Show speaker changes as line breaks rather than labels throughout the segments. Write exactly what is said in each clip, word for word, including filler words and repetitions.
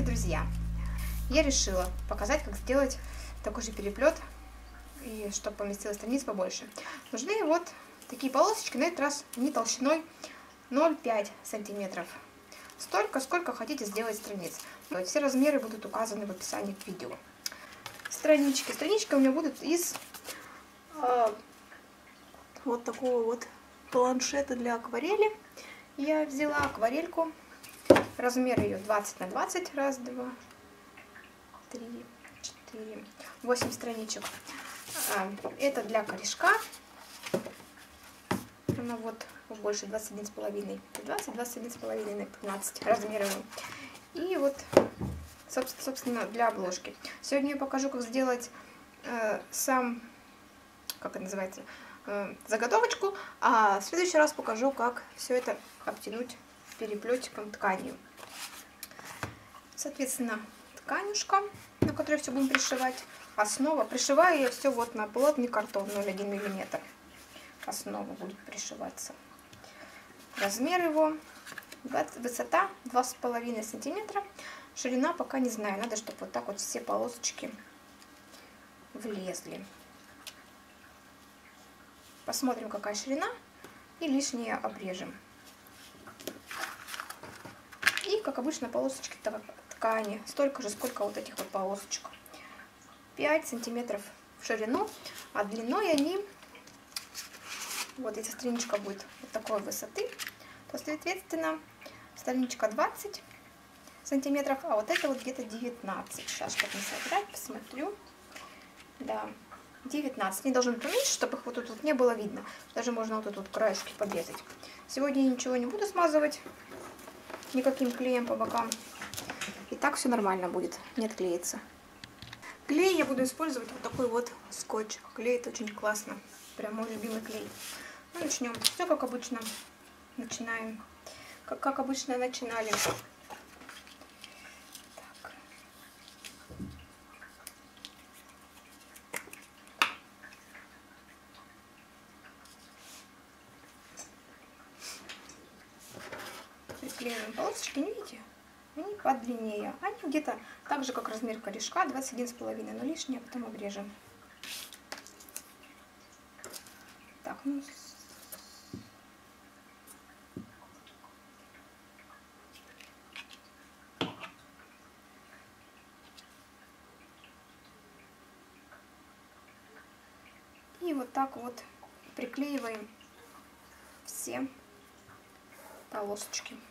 Здравствуйте, друзья! Я решила показать, как сделать такой же переплет, и чтобы поместилось страниц побольше. Нужны вот такие полосочки, на этот раз не толщиной ноль целых пять сантиметров. Столько, сколько хотите сделать страниц. Все размеры будут указаны в описании к видео. Странички. Странички у меня будут из э, вот такого вот планшета для акварели. Я взяла акварельку. Размер ее двадцать на двадцать. Раз, два, три, четыре, восемь страничек. Это для корешка. Она вот больше двадцать один с половиной. двадцать, двадцать один с половиной на пятнадцать размером. И вот, собственно, для обложки. Сегодня я покажу, как сделать э, сам, как это называется, э, заготовочку. А в следующий раз покажу, как все это обтянуть переплетиком тканью. Соответственно, тканюшка, на которой все будем пришивать. Основа. Пришиваю я все вот на плотный картон ноль целых один миллиметр. Основа будет пришиваться. Размер его, высота два с половиной сантиметра. Ширина пока не знаю. Надо, чтобы вот так вот все полосочки влезли. Посмотрим, какая ширина. И лишнее обрежем. И, как обычно, полосочки ткани. Столько же, сколько вот этих вот полосочек. пять сантиметров в ширину. А длиной они, вот эта страничка будет вот такой высоты. То, соответственно, страничка двадцать сантиметров, а вот это вот где-то девятнадцать. Сейчас, чтобы не собрать, посмотрю. Да, девятнадцать. Они должны быть поменьше, чтобы их вот тут вот не было видно. Даже можно вот тут вот краешки подрезать. Сегодня я ничего не буду смазывать никаким клеем по бокам. И так все нормально будет, не отклеится. Клей я буду использовать вот такой вот скотч. Клеит очень классно. Прям мой любимый клей. Ну, начнем. Все как обычно. Начинаем. Как, как обычно начинали. Так. Приклеиваем полосочки, не видите? Они подлиннее. Они где-то так же, как размер корешка, двадцать один с половиной, но лишнее потом обрежем. Так, ну... И вот так вот приклеиваем все полосочки.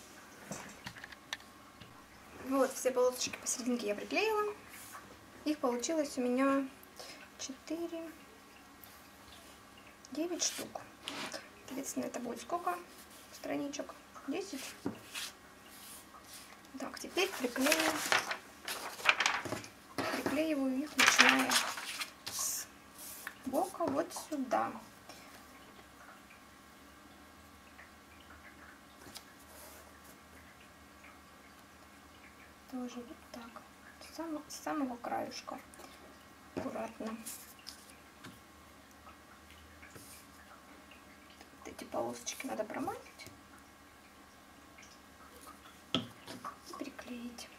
Вот, все полосочки посерединке я приклеила. Их получилось у меня четыре, девять штук. Соответственно, это будет сколько страничек? десять. Так, теперь приклеиваю, приклеиваю их, начиная с бока вот сюда. Тоже вот так, с самого, с самого краюшка, аккуратно. Вот эти полосочки надо промазать, приклеить.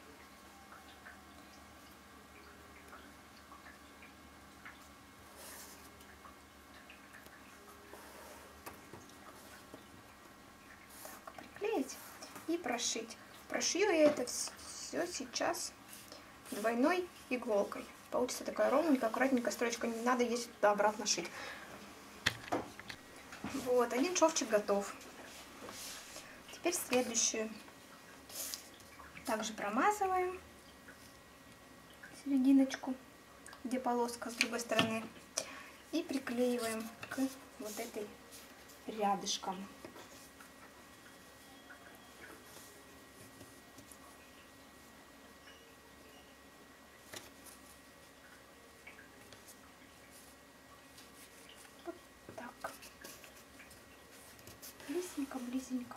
Так, приклеить и прошить. Прошью я это все. Все сейчас двойной иголкой. Получится такая ровненькая, аккуратненькая строчка. Не надо ездить туда-обратно шить. Вот, один шовчик готов. Теперь следующую. Также промазываем серединочку, где полоска с другой стороны. И приклеиваем к вот этой рядышком. Близенько, близенько.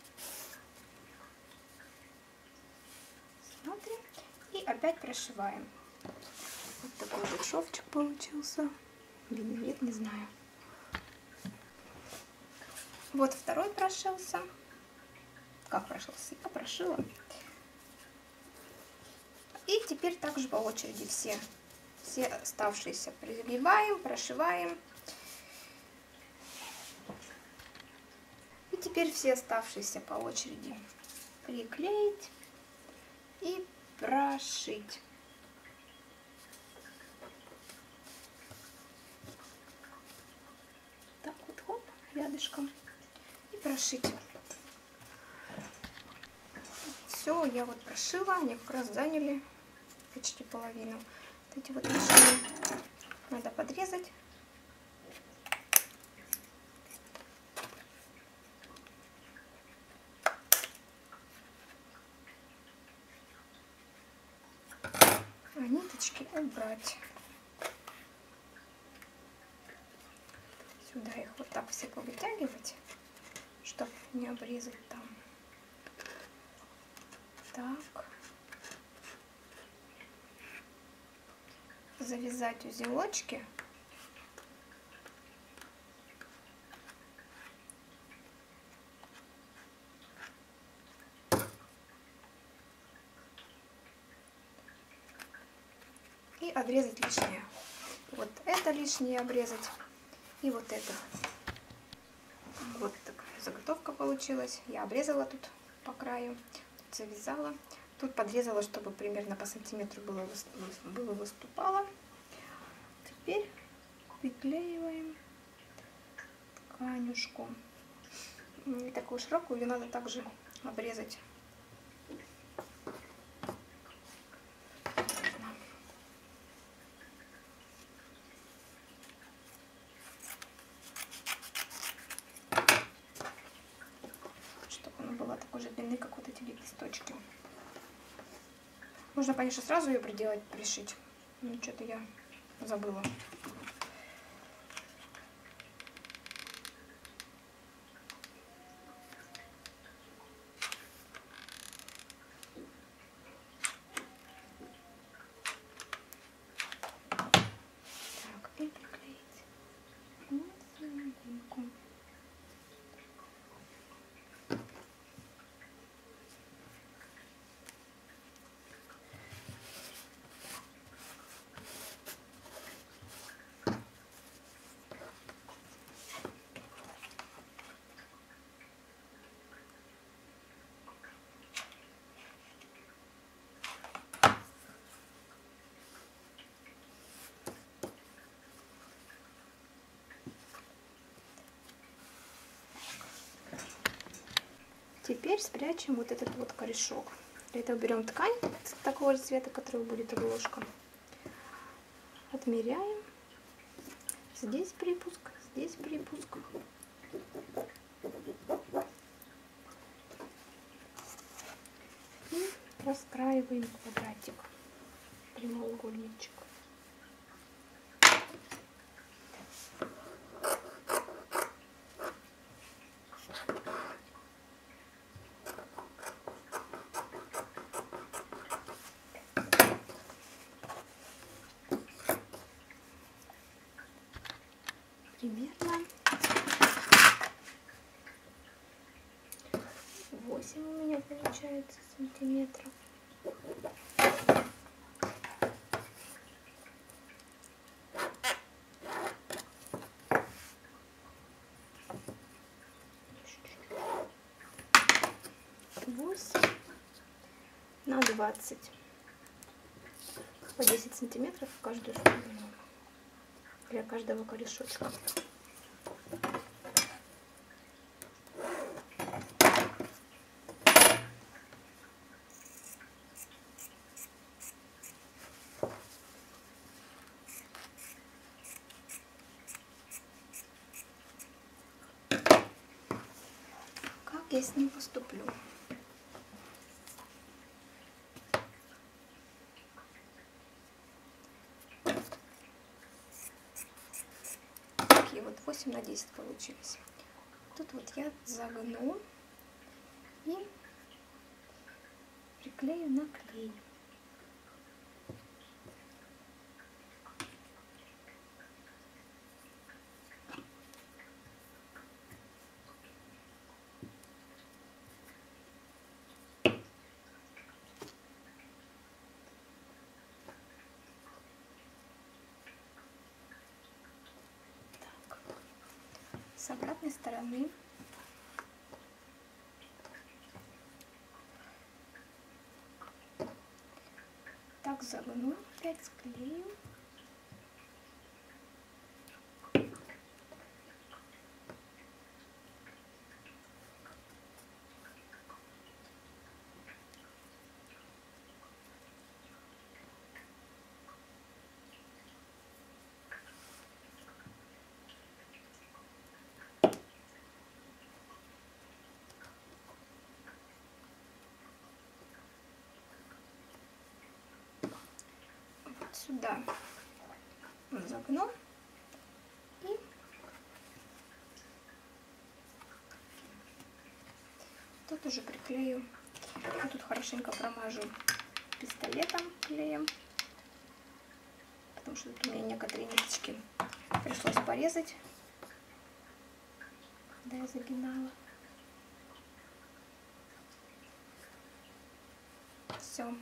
Смотрим. И опять прошиваем. Вот такой вот шовчик получился. Видно, нет, не знаю. Вот второй прошился. Как прошился? Я прошила. теперь также по очереди все, все оставшиеся пригибаем, прошиваем. И теперь все оставшиеся по очереди приклеить и прошить. Так вот, хоп, рядышком. И прошить. Все, я вот прошила, они как раз заняли почти половину. Вот эти вот лишние надо подрезать. А ниточки убрать. Сюда их вот так все повытягивать, чтобы не обрезать там. Так. Завязать узелочки. И обрезать лишнее. Вот это лишнее обрезать. И вот это. Вот такая заготовка получилась. Я обрезала тут по краю. Тут завязала. Тут подрезала, чтобы примерно по сантиметру было, было выступало. Теперь приклеиваем тканюшку. Не такую широкую, ее надо также обрезать. Чтобы она была такой же длины, как вот эти лепесточки. Можно, конечно, сразу ее приделать, пришить. Но что-то я забыла. Так, и приклеить на серединку. Теперь спрячем вот этот вот корешок. Для этого берем ткань такого же цвета, который будет обложка. Отмеряем. Здесь припуск, здесь припуск. И раскраиваем квадратик, прямоугольничек. Примерно восемь у меня получается сантиметров. восемь на двадцать. По десять сантиметров в каждую сторону для каждого корешочка. Как я с ним поступлю? Вот восемь на десять получились. Тут вот я загну и приклею на клей. с обратной стороны. Так загну, опять склею. Сюда загну и тут уже приклею. Я тут хорошенько промажу пистолетом клеем, потому что тут у меня некоторые ниточки пришлось порезать, когда я загинала. Все.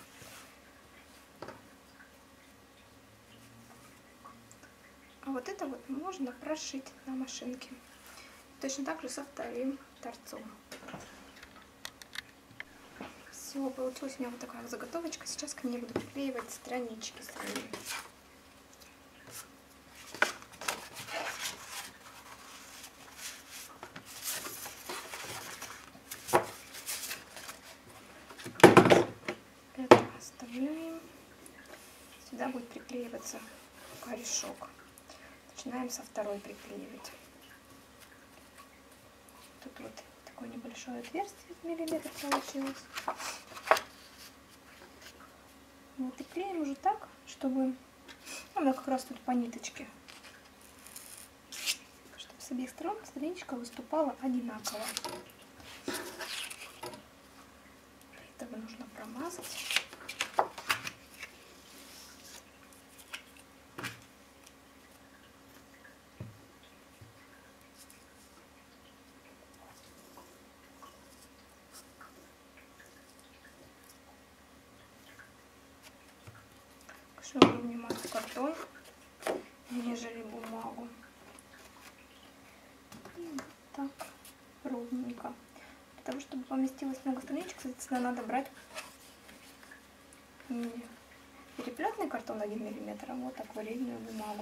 А вот это вот можно прошить на машинке. Точно так же со вторым торцом. Все, получилась у меня вот такая заготовочка. Сейчас к ней буду приклеивать странички свои. Это оставляем. Сюда будет приклеиваться корешок. Начинаем со второй приклеивать. Тут вот такое небольшое отверстие в миллиметр получилось. Вот и клеим уже так, чтобы она как раз тут по ниточке, чтобы с обеих сторон страничка выступала одинаково. Для этого нужно промазать. Нужно внимать картон, нежели бумагу. И вот так ровненько. Для того, чтобы поместилось много страничек, соответственно, надо брать не переплетный картон один миллиметр, а вот акварельную бумагу.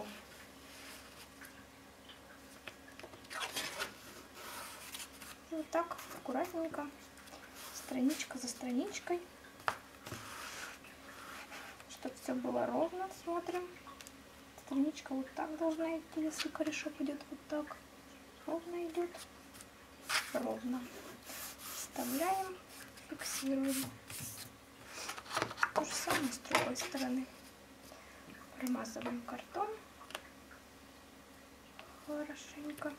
И вот так аккуратненько, страничка за страничкой. Чтобы все было ровно, смотрим. Страничка вот так должна идти, если корешок идет вот так. Ровно идет. Ровно. Вставляем, фиксируем. То же самое с другой стороны. Промазываем картон. Хорошенько.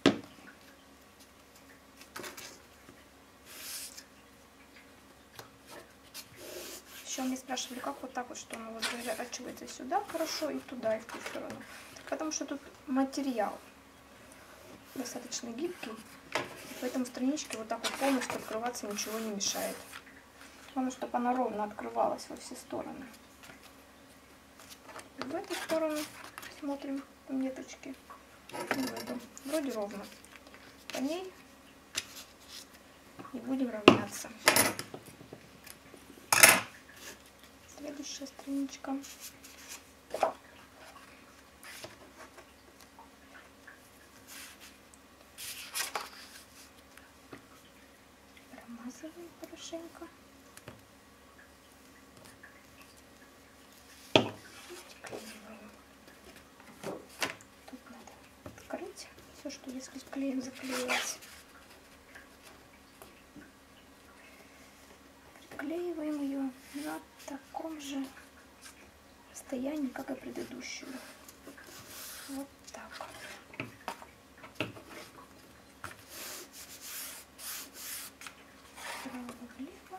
Еще мне спрашивали, как вот так вот, что оно вот заворачивается сюда хорошо и туда, и в ту сторону. Потому что тут материал достаточно гибкий, поэтому страничке вот так вот полностью открываться ничего не мешает. Главное, чтобы она ровно открывалась во все стороны. В эту сторону смотрим по меточке. И в эту. Вроде ровно. По ней и будем равняться. Следующая страничка. Промазываем хорошенько. Приклеиваем. Тут надо открыть все, что если клеем заклеивать. Приклеиваем ее на таком же расстоянии, как и предыдущую. Вот так. Вправо-влево.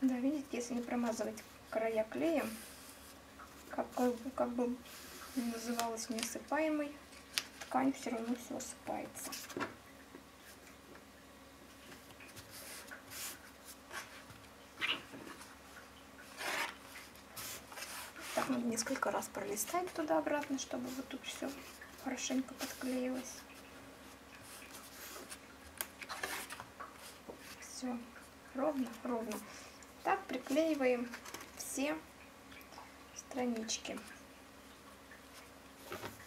Да, видите, если не промазывать края клеем, как, как бы называлось неосыпаемой, ткань все равно все осыпается. Так, надо несколько раз пролистать туда-обратно, чтобы вот тут все хорошенько подклеилось. Все ровно, ровно. Так приклеиваем все странички.